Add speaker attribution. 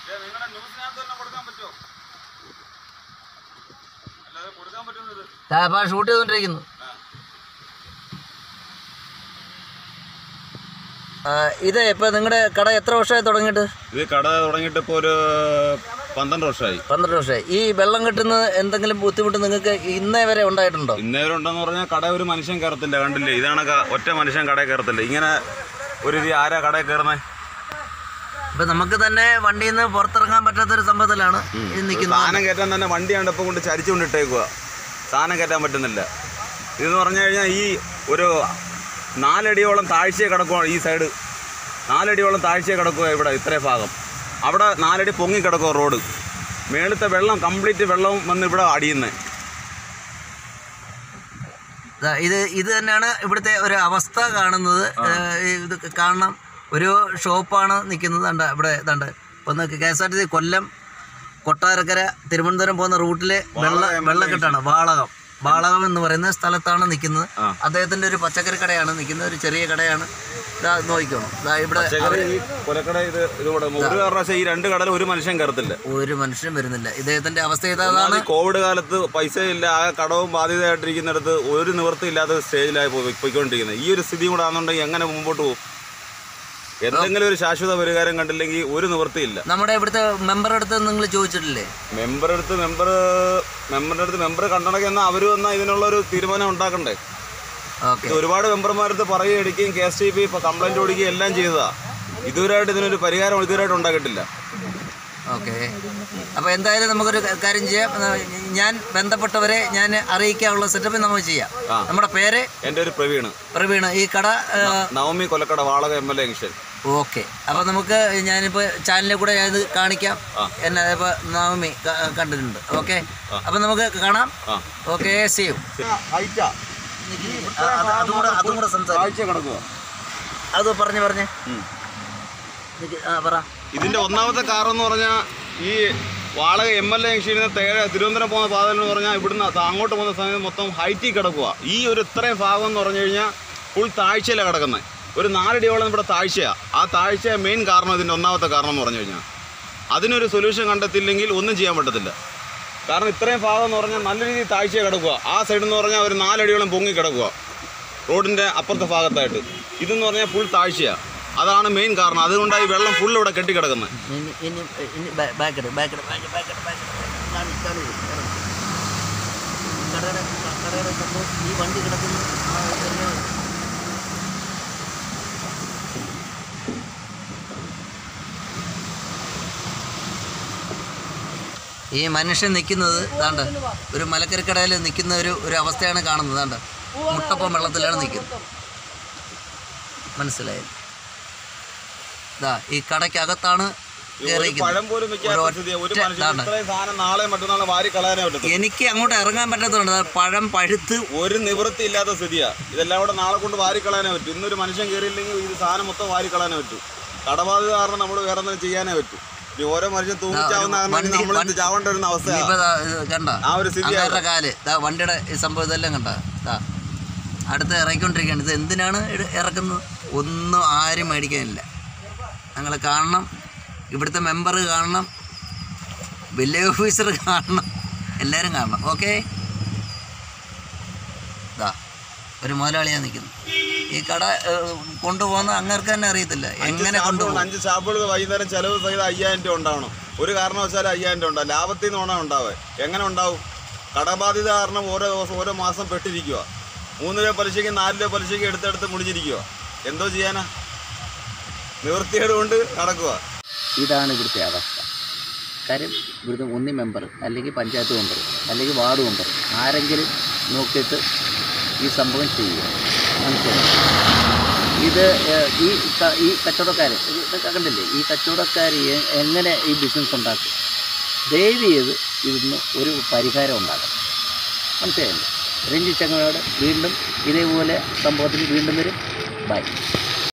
Speaker 1: Shoot ചെയ്തോണ്ടിരിക്കുന്നു. ഇത് ഇപ്പൊ നിങ്ങളുടെ കട എത്ര വർഷമായി തുടങ്ങിയിട്ട്?
Speaker 2: ഇത് കട തുടങ്ങിയിട്ട് ഇപ്പോൾ ഒരു 12 വർഷമായി.
Speaker 1: 12 വർഷമായി. ഈ വെള്ളം കിട്ടുന്നത് എന്തെങ്കിലും ബുദ്ധിമുട്ട് നിങ്ങൾക്ക് ഇന്നേ വരെ ഉണ്ടായിട്ടുണ്ടോ?
Speaker 2: ഇന്നേ വരെ ഉണ്ടെന്ന് പറഞ്ഞാൽ കട ഒരു മനുഷ്യൻ കയറത്തില്ല. കണ്ടില്ലേ, ഇതാണ് ഒറ്റ മനുഷ്യൻ കടയിൽ കയറത്തില്ല. ഇങ്ങനെ ഒരു ആരാ കടയിൽ കയറുന്നത്?
Speaker 1: ഇപ്പൊ നമുക്ക് തന്നെ വണ്ടിയിൽ നിന്ന് പുറത്തിറങ്ങാൻ പറ്റാത്തൊരു സംഭവത്തിലാണ് നിൽക്കുന്നത്.
Speaker 2: സാധനം കയറ്റാൻ തന്നെ വണ്ടി കണ്ടപ്പോൾ കൊണ്ട് ചരിച്ചുകൊണ്ടിട്ടേക്കുക. സാധനം കയറ്റാൻ പറ്റുന്നില്ല. ഇതെന്ന് പറഞ്ഞു കഴിഞ്ഞാൽ ഈ ഒരു 4 അടിയോളം താഴ്ചയെ കിടക്കുക. ഈ സൈഡ് 4 അടിയോളം താഴ്ചയെ കിടക്കുക. ഇവിടെ ഇത്രയും ഭാഗം അവിടെ 4 അടി പൊങ്ങി കിടക്കുക റോഡ്. മേളത്തെ വെള്ളം കംപ്ലീറ്റ് വെള്ളവും വന്ന് ഇവിടെ അടിയുന്നത്.
Speaker 1: ഇത് തന്നെയാണ് ഇവിടുത്തെ ഒരു അവസ്ഥ കാണുന്നത്. ഇത് കാണണം. ഒരു ഷോപ്പാണ് നിൽക്കുന്നത്. ദാണ്ട ഇവിടെ ദാണ്ട് ഒന്ന് KSRTC കൊല്ലം കൊട്ടാരക്കര തിരുവനന്തപുരം പോകുന്ന റൂട്ടിലെ വെള്ളക്കെട്ടാണ്. വാളകം എന്ന് പറയുന്ന സ്ഥലത്താണ് നിൽക്കുന്നത്. അദ്ദേഹത്തിന്റെ ഒരു പച്ചക്കറി കടയാണ് നിൽക്കുന്നത്. ഒരു ചെറിയ കടയാണ്. നോക്കിക്കോണം ഇവിടെ
Speaker 2: ഈ 2 കടയിൽ ഒരു മനുഷ്യൻ കയറത്തില്ല.
Speaker 1: ഒരു മനുഷ്യൻ വരുന്നില്ല. ഇദ്ദേഹത്തിന്റെ അവസ്ഥ ഇതാണ്.
Speaker 2: കോവിഡ് കാലത്ത് പൈസ ഇല്ല, ആ കടവും ബാധ്യതയായിട്ടിരിക്കുന്നിടത്ത് ഒരു നിവൃത്തി ഇല്ലാത്ത സ്റ്റേജിലായി പോയിക്കൊണ്ടിരിക്കുന്നത്. ഈ ഒരു സ്ഥിതി കൂടെ ആണെന്നുണ്ടെങ്കിൽ എങ്ങനെ മുമ്പോട്ട് പോകും? എന്തെങ്കിലും ഒരു ശാശ്വത പരിഹാരം കണ്ടില്ലെങ്കിൽ ഒരു നിവൃത്തിയില്ല.
Speaker 1: നമ്മുടെ ഇവിടുത്തെ മെമ്പറുടെ അടുത്ത് നിങ്ങൾ ചോദിച്ചിട്ടില്ലേ?
Speaker 2: മെമ്പർ കണ്ടണക്കെന്ന് അവർ വന്നാൽ ഇതിനുള്ള ഒരു തീരുമാനം ഉണ്ടാക്കണ്ടേ? ഒരുപാട് മെമ്പർമാരടുത്ത് പറയുകയും KSTP ഇപ്പൊ കംപ്ലൈന്റ് കൊടുക്കുകയും എല്ലാം ചെയ്തതാ. ഇതുവരെയായിട്ട് ഇതിനൊരു പരിഹാരം ഇതുവരെയായിട്ട് ഉണ്ടാക്കിയിട്ടില്ല.
Speaker 1: ഓക്കെ, അപ്പോൾ എന്തായാലും നമുക്കൊരു കാര്യം ചെയ്യാം. ഞാൻ ബന്ധപ്പെട്ടവരെ ഞാൻ അറിയിക്കാനുള്ള സെറ്റപ്പ് നമുക്ക് ചെയ്യാം. നമ്മുടെ പേര്?
Speaker 2: എൻ്റെ ഒരു പ്രവീൺ. ഈ കട നവമി കൊലക്കട വാളക MLA ജംഗ്ഷൻ.
Speaker 1: ഓക്കെ, അപ്പോൾ നമുക്ക് ഞാനിപ്പോൾ ചാനലിൽ കൂടെ ഞാനിത് കാണിക്കാം. എന്നെ ഇപ്പോൾ നവമി കണ്ടിട്ടുണ്ട്. ഓക്കെ, അപ്പോൾ നമുക്ക് കാണാം. Okay, see you. അതുകൂടെ സംസാരിക്കുക. അത് പറഞ്ഞ് പറ.
Speaker 2: ഇതിന്റെ ഒന്നാമത്തെ കാരണം എന്ന് പറഞ്ഞാൽ ഈ വാളക MLA ജംഗ്ഷനിൽ നിന്ന് തിരുവനന്തപുരം പോകുന്ന പാത എന്ന് പറഞ്ഞാൽ ഇവിടുന്ന് അങ്ങോട്ട് പോകുന്ന സമയത്ത് മൊത്തം ഹൈറ്റിൽ കിടക്കുക. ഈ ഒരു ഇത്രയും ഭാഗം എന്ന് പറഞ്ഞു കഴിഞ്ഞാൽ ഫുൾ താഴ്ചയിലാണ് കിടക്കുന്നത്. ഒരു 4 അടിയോളം ഇവിടെ താഴ്ചയാണ്. ആ താഴ്ച മെയിൻ കാരണം, ഇതിൻ്റെ ഒന്നാമത്തെ കാരണം എന്ന് പറഞ്ഞു കഴിഞ്ഞാൽ അതിനൊരു സൊല്യൂഷൻ കണ്ടെത്തിയില്ലെങ്കിൽ ഒന്നും ചെയ്യാൻ പറ്റത്തില്ല. കാരണം ഇത്രയും ഭാഗം എന്ന് പറഞ്ഞാൽ നല്ല രീതിയിൽ താഴ്ചയെ കിടക്കുക. ആ സൈഡിൽ നിന്ന് പറഞ്ഞാൽ ഒരു 4 അടിയോളം പൊങ്ങി കിടക്കുക റോഡിൻ്റെ അപ്പുറത്തെ ഭാഗത്തായിട്ട്. ഇതെന്ന് പറഞ്ഞാൽ ഫുൾ താഴ്ചയാണ്. അതാണ് മെയിൻ കാരണം. അതുകൊണ്ടാണ് ഈ വെള്ളം ഫുൾ ഇവിടെ കെട്ടിക്കിടക്കുന്നത്.
Speaker 1: ഈ മനുഷ്യൻ നിൽക്കുന്നത് ദാണ്ട് ഒരു മലക്കറിക്കടയിൽ നിൽക്കുന്ന ഒരു അവസ്ഥയാണ് കാണുന്നത്. ദാണ്ട് മുട്ടപ്പം വെള്ളത്തിലാണ് നിൽക്കുന്നത്. മനസ്സിലായി? ഈ കടയ്ക്കകത്താണ് എനിക്ക് അങ്ങോട്ട് ഇറങ്ങാൻ പറ്റാത്തതുകൊണ്ട് പഴം പഴുത്ത്
Speaker 2: ഒരു നിവൃത്തി ഇല്ലാത്ത സ്ഥിതിയാ. ഇതെല്ലാം കൂടെ നാളെ കൊണ്ട് വാരിക്കളയാനേ പറ്റും. ഇന്നൊരു മനുഷ്യൻ കയറിയില്ലെങ്കിൽ ഇത് സാധനം മൊത്തം വാരിക്കളയാനേ പറ്റൂ. കടബാധ്യത കാരണം നമ്മൾ വേറെ എന്തെങ്കിലും ചെയ്യാനേ പറ്റൂ. ഓരോ മനുഷ്യൻ തൂങ്ങിച്ചാവുന്ന നമ്മൾ ചാവേണ്ട ഒരു അവസ്ഥയാണ്.
Speaker 1: കണ്ട കാല് വണ്ടിയുടെ ഈ സംഭവം ഇതെല്ലാം കണ്ട അടുത്ത് ഇറക്കിക്കൊണ്ടിരിക്കുകയാണ്. ഇത് എന്തിനാണ് ഇറക്കുന്നത്? ഒന്നും ആരും മേടിക്കാനില്ല. ഞങ്ങൾ കാണണം, ഇവിടുത്തെ മെമ്പർ കാണണം, വില്ലേജ് ഓഫീസർ കാണണം, എല്ലാവരും കാണണം. ഓക്കെ, ഒരു മുതലാളിയാണ് നിൽക്കുന്നത്. ഈ കട കൊണ്ടുപോകുന്ന അങ്ങർക്ക് തന്നെ അറിയത്തില്ല എങ്ങനെ കൊണ്ടുപോകും.
Speaker 2: 5 ഷാപ്പുകൾ വൈകുന്നേരം ചിലവ് സഹിതം 5000 രൂപ ഉണ്ടാവണം. ഒരു കാരണവശാലും 5000 രൂപ ഉണ്ടാവും. ലാഭത്തിൽ നിന്ന് വേണം ഉണ്ടാവുക. എങ്ങനെ ഉണ്ടാവും? കടബാധ്യത കാരണം ഓരോ ദിവസം ഓരോ മാസം പെട്ടിരിക്കുക. 3 രൂപ പലിശയ്ക്ക് 4 രൂപ പലിശയ്ക്ക് എടുത്തെടുത്ത് മുടിഞ്ഞിരിക്കുക. എന്തോ ചെയ്യാനാ? നിവൃത്തിയോട് കൊണ്ട് നടക്കുക.
Speaker 1: ഇതാണ് ഇവിടുത്തെ അവസ്ഥ. കാര്യം ഇവിടുത്തെ ഒന്നി മെമ്പർ അല്ലെങ്കിൽ പഞ്ചായത്ത് മെമ്പർ അല്ലെങ്കിൽ വാർഡ് മെമ്പർ ആരെങ്കിലും നോക്കിയിട്ട് ഈ സംഭവം ചെയ്യുക. മനസ്സിലായി? ഇത് ഈ കച്ചവടക്കാർ ഇതൊക്കെ കണ്ടില്ലേ? ഈ കച്ചവടക്കാർ എങ്ങനെ ഈ ബിസിനസ് ഉണ്ടാക്കും? ദയവ് ചെയ്ത് ഇതിന് ഒരു പരിഹാരം ഉണ്ടാക്കണം. മനസ്സിലായില്ലേ? രഞ്ജിത്ത് ചങ്ങനോട് വീണ്ടും ഇതേപോലെ സംഭവത്തിൽ വീണ്ടും വരും. ബൈ.